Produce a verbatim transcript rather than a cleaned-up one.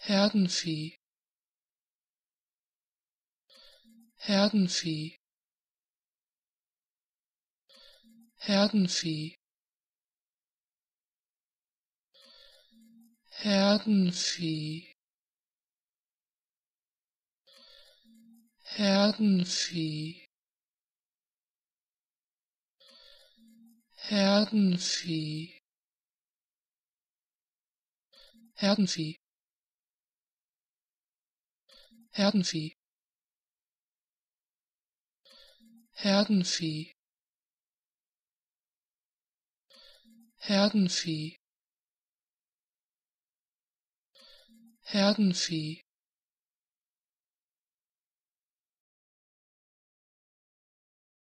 Herdenvieh, Herdenvieh, Herdenvieh, Herdenvieh, Herdenvieh, Herdenvieh, Herdenvieh, Herdenvieh, Herdenvieh, Herdenvieh, Herdenvieh,